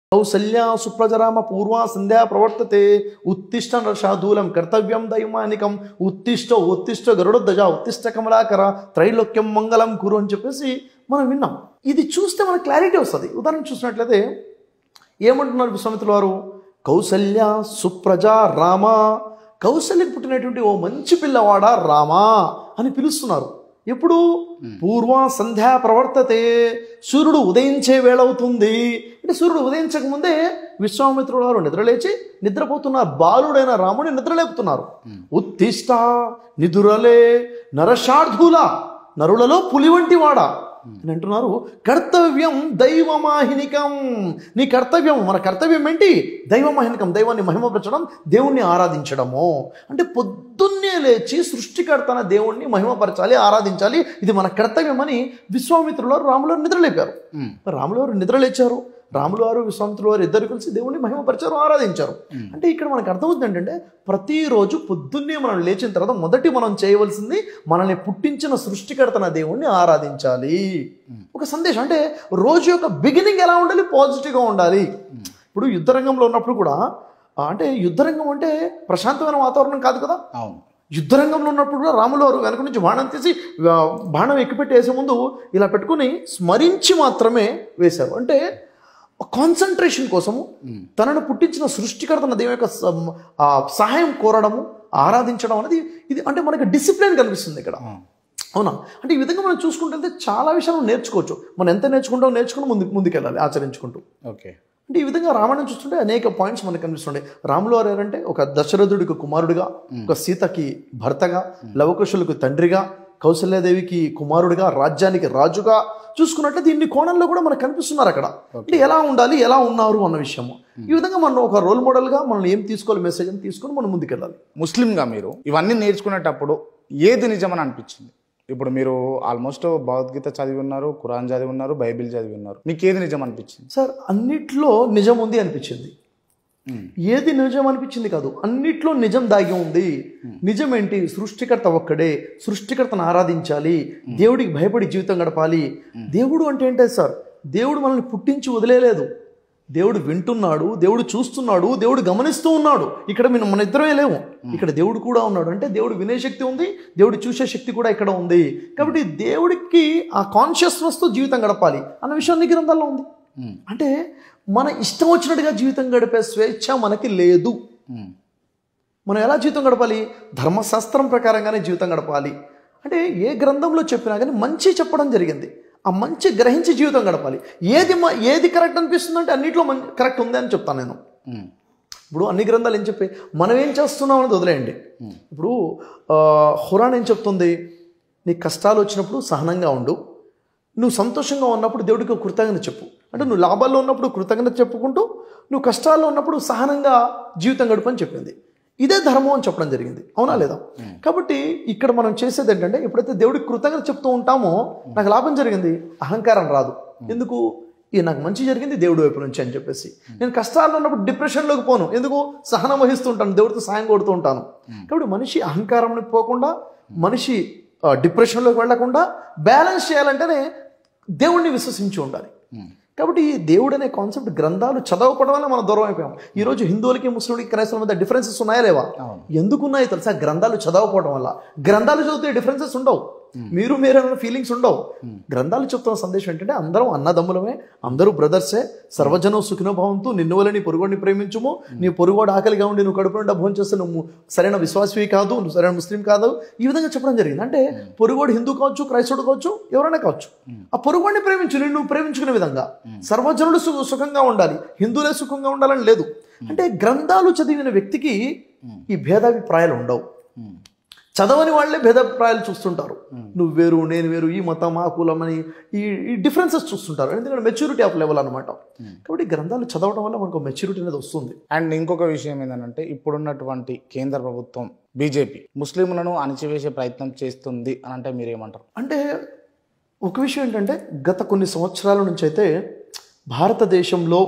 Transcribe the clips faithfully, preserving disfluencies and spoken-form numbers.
కౌసల్యా సుప్రజరామ పూర్వా సంధ్యా ప్రవర్తతే ఉత్తిష్ట నరశాధూలం కర్తవ్యం దైమానికం ఉత్తిష్ట ఉత్తిష్ట గరుడధ్వజ ఉత్తిష్ట కమలాకర త్రైలోక్యం మంగళం కురు అని చెప్పేసి మనం విన్నాం. ఇది చూస్తే మనకు క్లారిటీ వస్తుంది. ఉదాహరణ చూసినట్లయితే ఏమంటున్నారు విశ్వామిత్రుల వారు? కౌసల్య సుప్రజ రామ, కౌసల్యకు పుట్టినటువంటి ఓ మంచి పిల్లవాడా రామా అని పిలుస్తున్నారు. ఎప్పుడు? పూర్వ సంధ్యా ప్రవర్తతే, సూర్యుడు ఉదయించే వేళ అవుతుంది. అంటే సూర్యుడు ఉదయించక ముందే విశ్వామిత్రుల వారు నిద్రలేచి నిద్రపోతున్నారు. బాలుడైన రాముని నిద్రలేపుతున్నారు. ఉత్తిష్ట నిదురలే నరశార్ధూల, నరులలో పులి వంటి వాడా అని అంటున్నారు. కర్తవ్యం దైవమాహినికం, నీ కర్తవ్యం, మన కర్తవ్యం ఏంటి? దైవమాహినికం, దైవాన్ని మహిమపరచడం, దేవుణ్ణి ఆరాధించడము. అంటే పొద్దున్నే లేచి సృష్టికర్తన దేవుణ్ణి మహిమపరచాలి, ఆరాధించాలి, ఇది మన కర్తవ్యం అని విశ్వామిత్రుల వారు రాముల వారు నిద్రలేపారు. రాముల వారు నిద్రలేచారు. రాముల వారు విశ్వామిత్రుల వారు ఇద్దరు కలిసి దేవుణ్ణి మహిమపరిచారు, ఆరాధించారు. అంటే ఇక్కడ మనకు అర్థమవుతుంది ఏంటంటే ప్రతిరోజు పొద్దున్నే మనం లేచిన తర్వాత మొదటి మనం చేయవలసింది మనల్ని పుట్టించిన సృష్టికర్తన దేవుణ్ణి ఆరాధించాలి. ఒక సందేశం అంటే రోజు యొక్క బిగినింగ్ ఎలా ఉండాలి? పాజిటివ్గా ఉండాలి. ఇప్పుడు యుద్ధరంగంలో ఉన్నప్పుడు కూడా, అంటే యుద్ధరంగం అంటే ప్రశాంతమైన వాతావరణం కాదు కదా. యుద్ధరంగంలో ఉన్నప్పుడు కూడా రాముల వారు వెనక నుంచి బాణం తీసి బాణం ఎక్కిపెట్టి వేసే ముందు ఇలా పెట్టుకుని స్మరించి మాత్రమే వేశారు. అంటే కాన్సన్ట్రేషన్ కోసము తనను పుట్టించిన సృష్టికర్తన దేవుని యొక్క సహాయం కోరడము, ఆరాధించడం అనేది ఇది అంటే మనకి డిసిప్లిన్ కనిపిస్తుంది ఇక్కడ. అవునా? అంటే ఈ విధంగా మనం చూసుకుంటే చాలా విషయాలు నేర్చుకోవచ్చు. మనం ఎంత నేర్చుకుంటామో నేర్చుకుని ముందు ముందుకెళ్ళాలి ఆచరించుకుంటూ. ఓకే. అంటే ఈ విధంగా రామాయణం చూస్తుంటే అనేక పాయింట్స్ మనకు కనిపిస్తుండే. రాములు వారు ఏంటంటే ఒక దశరథుడికి కుమారుడిగా, ఒక సీతకి భర్తగా, లవకుశులకు తండ్రిగా, కౌసల్యాదేవికి కుమారుడిగా, రాజ్యానికి రాజుగా చూసుకున్నట్లయితే దీన్ని కోణంలో కూడా మనకు కనిపిస్తున్నారు అక్కడ. అంటే ఎలా ఉండాలి, ఎలా ఉన్నారు అన్న విషయము. ఈ విధంగా మనం ఒక రోల్ మోడల్గా మనం ఏం తీసుకోవాలి, మెసేజ్ అని తీసుకొని మనం ముందుకెళ్ళాలి. ముస్లింగా మీరు ఇవన్నీ నేర్చుకునేటప్పుడు ఏది నిజమని అనిపించింది? ఇప్పుడు మీరు ఆల్మోస్ట్ భగవద్గీత చదివి ఉన్నారు, ఖురాన్ చదివి ఉన్నారు, బైబిల్ చదివి ఉన్నారు, మీకు ఏది నిజం అనిపించింది? సార్ అన్నిట్లో నిజం ఉంది అనిపించింది. ఏది నిజం అనిపించింది కాదు, అన్నిట్లో నిజం దాగి ఉంది. నిజం ఏంటి? సృష్టికర్త ఒక్కడే, సృష్టికర్తను ఆరాధించాలి, దేవుడికి భయపడి జీవితం గడపాలి. దేవుడు అంటే ఏంటే సార్? దేవుడు మనల్ని పుట్టించి వదిలేలేదు. దేవుడు వింటున్నాడు, దేవుడు చూస్తున్నాడు, దేవుడు గమనిస్తూ ఉన్నాడు. ఇక్కడ మేము మన ఇద్దరమే లేవు, ఇక్కడ దేవుడు కూడా ఉన్నాడు. అంటే దేవుడు వినే శక్తి ఉంది, దేవుడు చూసే శక్తి కూడా ఇక్కడ ఉంది. కాబట్టి దేవుడికి ఆ కాన్షియస్నెస్తో జీవితం గడపాలి అన్న విషయం అన్ని గ్రంథాల్లో ఉంది. అంటే మన ఇష్టం వచ్చినట్టుగా జీవితం గడిపే స్వేచ్ఛ మనకి లేదు. మనం ఎలా జీవితం గడపాలి? ధర్మశాస్త్రం ప్రకారంగానే జీవితం గడపాలి. అంటే ఏ గ్రంథంలో చెప్పినా కానీ మంచి చెప్పడం జరిగింది, ఆ మంచి గ్రహించి జీవితం గడపాలి. ఏది ఏది కరెక్ట్ అనిపిస్తుంది అంటే అన్నింటిలో మంచి కరెక్ట్ ఉంది అని చెప్తాను నేను. ఇప్పుడు అన్ని గ్రంథాలు ఏం చెప్పి మనం ఏం చేస్తున్నాం అనేది వదిలేయండి. ఇప్పుడు ఖురాన్ ఏం చెప్తుంది? నీ కష్టాలు వచ్చినప్పుడు సహనంగా ఉండు, నువ్వు సంతోషంగా ఉన్నప్పుడు దేవుడికి కృతజ్ఞత చెప్పు. అంటే నువ్వు లాభాల్లో ఉన్నప్పుడు కృతజ్ఞత చెప్పుకుంటూ, నువ్వు కష్టాల్లో ఉన్నప్పుడు సహనంగా జీవితం గడుపు అని చెప్పింది. ఇదే ధర్మం అని చెప్పడం జరిగింది. అవునా లేదా? కాబట్టి ఇక్కడ మనం చేసేది ఏంటంటే ఎప్పుడైతే దేవుడికి కృతజ్ఞత చెప్తూ ఉంటామో నాకు లాభం జరిగింది, అహంకారం రాదు. ఎందుకు? ఇది నాకు మంచి జరిగింది దేవుడి వైపు నుంచి అని చెప్పేసి. నేను కష్టాల్లో ఉన్నప్పుడు డిప్రెషన్లోకి పోను. ఎందుకు? సహనం వహిస్తూ ఉంటాను, దేవుడితో సాయం కొడుతూ ఉంటాను. కాబట్టి మనిషి అహంకారంలోకి పోకుండా, మనిషి డిప్రెషన్లోకి వెళ్లకుండా బ్యాలెన్స్ చేయాలంటేనే దేవుడిని విశ్వసించి ఉండాలి. కాబట్టి దేవుడు అనే కాన్సెప్ట్ గ్రంథాలు చదవకపోవడం వల్ల మనం దూరం అయిపోయాం. ఈరోజు హిందువులకి ముస్లింలకి క్రైస్తవుల మధ్య డిఫరెన్సెస్ ఉన్నాయా లేవా? ఎందుకున్నాయో తెలుసా? గ్రంథాలు చదవకపోవడం వల్ల. గ్రంథాలు చదివితే డిఫరెన్సెస్ ఉండవు, మీరు మీరైన ఫీలింగ్స్ ఉండవు. గ్రంథాలు చెప్తున్న సందేశం ఏంటంటే అందరం అన్నదమ్ములమే, అందరూ బ్రదర్సే, సర్వజనం సుఖినోభవంతో, నిన్ను వల్ల నీ పొరుగోడిని ప్రేమించుము, నీ పొరుగోడు ఆకలిగా ఉండి నువ్వు కడుపు నిండా భోజనం చేస్తే నువ్వు సరైన విశ్వాసవి కాదు, నువ్వు సరైన ముస్లిం కాదు, ఈ విధంగా చెప్పడం జరిగింది. అంటే పొరుగోడు హిందూ కావచ్చు, క్రైస్తవుడు కావచ్చు, ఎవరైనా కావచ్చు, ఆ పొరుగోడిని ప్రేమించు, నిన్ను ప్రేమించుకునే విధంగా. సర్వజనుడు సుఖంగా ఉండాలి, హిందువులే సుఖంగా ఉండాలని లేదు. అంటే గ్రంథాలు చదివిన వ్యక్తికి ఈ భేదాభిప్రాయాలు ఉండవు. చదవని వాళ్ళే భేదాభిప్రాయాలు చూస్తుంటారు. నువ్వు వేరు, నేను వేరు, ఈ మతం, ఆ కులం అని ఈ డిఫరెన్సెస్ చూస్తుంటారు. ఎందుకంటే మెచ్యూరిటీ ఆఫ్ లెవెల్ అనమాట. కాబట్టి గ్రంథాలు చదవడం వల్ల మనకు మెచ్యూరిటీ అనేది వస్తుంది. అండ్ ఇంకొక విషయం ఏంటంటే ఇప్పుడున్నటువంటి కేంద్ర ప్రభుత్వం బీజేపీ ముస్లింలను అణచివేసే ప్రయత్నం చేస్తుంది అని అంటే మీరేమంటారు? అంటే ఒక విషయం ఏంటంటే గత కొన్ని సంవత్సరాల నుంచి అయితే భారతదేశంలో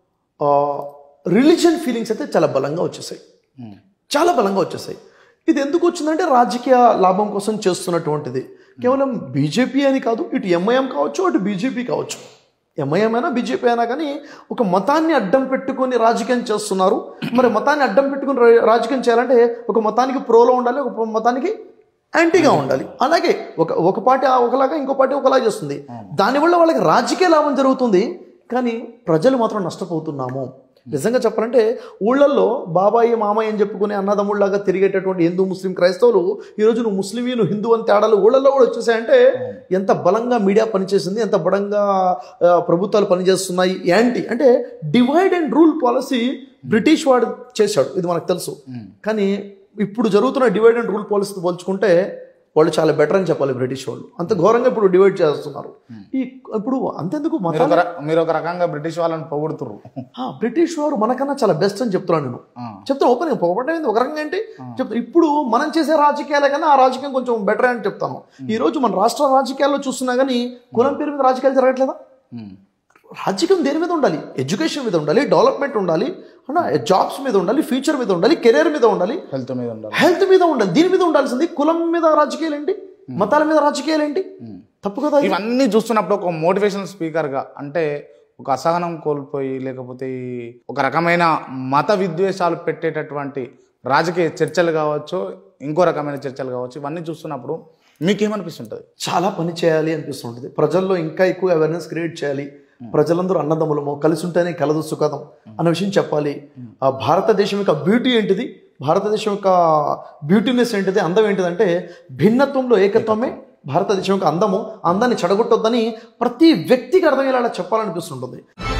రిలీజియన్ ఫీలింగ్స్ అయితే చాలా బలంగా వచ్చేసాయి, చాలా బలంగా వచ్చేసాయి. ఇది ఎందుకు వచ్చిందంటే రాజకీయ లాభం కోసం చేస్తున్నటువంటిది. కేవలం బీజేపీ అని కాదు, ఇటు ఎంఐఎం కావచ్చు, అటు బీజేపీ కావచ్చు, ఎంఐఎం అయినా బీజేపీ అయినా కానీ ఒక మతాన్ని అడ్డం పెట్టుకొని రాజకీయం చేస్తున్నారు. మరి మతాన్ని అడ్డం పెట్టుకుని రా- రాజకీయం చేయాలంటే ఒక మతానికి ప్రోలో ఉండాలి, ఒక మతానికి యాంటీగా ఉండాలి. అలాగే ఒక ఒక పార్టీ ఒకలాగా ఇంకో పార్టీ ఒకలాగా చేస్తుంది. దానివల్ల వాళ్ళకి రాజకీయ లాభం జరుగుతుంది, కానీ ప్రజలు మాత్రం నష్టపోతున్నాము. నిజంగా చెప్పాలంటే ఊళ్ళల్లో బాబాయి మామయ్య అని చెప్పుకునే అన్నదమ్ముళ్ళలాగా తిరిగేటటువంటి హిందూ ముస్లిం క్రైస్తవులు ఈరోజు నువ్వు ముస్లిం నువ్వు హిందూ అని తేడాలు ఊళ్ళల్లో కూడా వచ్చేసాయంటే ఎంత బలంగా మీడియా పనిచేసింది, ఎంత బలంగా ఆ, ప్రభుత్వాలు పనిచేస్తున్నాయి. యాంటీ అంటే divide and rule policy British వాడు చేశాడు, ఇది మనకు తెలుసు. కానీ ఇప్పుడు జరుగుతున్న డివైడ్ అండ్ రూల్ పాలసీతో పోల్చుకుంటే వాళ్ళు చాలా బెటర్ అని చెప్పాలి. బ్రిటిష్ వాళ్ళు అంత ఘోరంగా ఇప్పుడు డివైడ్ చేస్తున్నారు. ఈ ఇప్పుడు అంతెందుకు మీరు మతాలు ఒక ర- మీరు ఒక రకంగా బ్రిటిష్ వాళ్ళని పొగుడుతుర్రు. ఆ, బ్రిటిష్ వారు మనకన్నా చాలా బెస్ట్ అని చెప్తున్నాను నేను. చెప్తాను ఓపెన్ పొగబట్టేది ఒక రకంగా ఏంటి చెప్తాను. ఇప్పుడు మనం చేసే రాజకీయాలే కానీ ఆ రాజకీయం కొంచెం బెటర్ అని చెప్తాను. ఈ రోజు మన రాష్ట్ర రాజకీయాల్లో చూస్తున్నా కానీ కులం పేరు మీద రాజకీయాలు జరగట్లేదా? రాజకీయం దేని మీద ఉండాలి? ఎడ్యుకేషన్ మీద ఉండాలి, డెవలప్మెంట్ ఉండాలి, అన్న జాబ్స్ మీద ఉండాలి, ఫ్యూచర్ మీద ఉండాలి, కెరీర్ మీద ఉండాలి, హెల్త్ మీద ఉండాలి, హెల్త్ మీద ఉండాలి. దీని మీద ఉండాల్సింది కులం మీద రాజకీయాలు ఏంటి, మతాల మీద రాజకీయాలు ఏంటి? తప్పు కదా. ఇవన్నీ చూస్తున్నప్పుడు ఒక మోటివేషనల్ స్పీకర్గా అంటే ఒక అసహనం కోల్పోయి లేకపోతే ఈ ఒక రకమైన మత విద్వేషాలు పెట్టేటటువంటి రాజకీయ చర్చలు కావచ్చు, ఇంకో రకమైన చర్చలు కావచ్చు, ఇవన్నీ చూస్తున్నప్పుడు మీకేమనిపిస్తుంటుంది? చాలా పని చేయాలి అనిపిస్తుంటుంది. ప్రజల్లో ఇంకా ఎక్కువ అవేర్నెస్ క్రియేట్ చేయాలి. ప్రజలందరూ అన్నదమ్ములము, కలిసి ఉంటేనే కలదు సుఖదం అన్న విషయం చెప్పాలి. ఆ భారతదేశం యొక్క బ్యూటీ ఏంటిది, భారతదేశం యొక్క బ్యూటీనెస్ ఏంటిది, అందం ఏంటిదంటే భిన్నత్వంలో ఏకత్వమే భారతదేశం యొక్క అందము. అందాన్ని చెడగొట్టొద్దని ప్రతి వ్యక్తికి అర్థమయ్యేలా చెప్పాలనిపిస్తుంటుంది.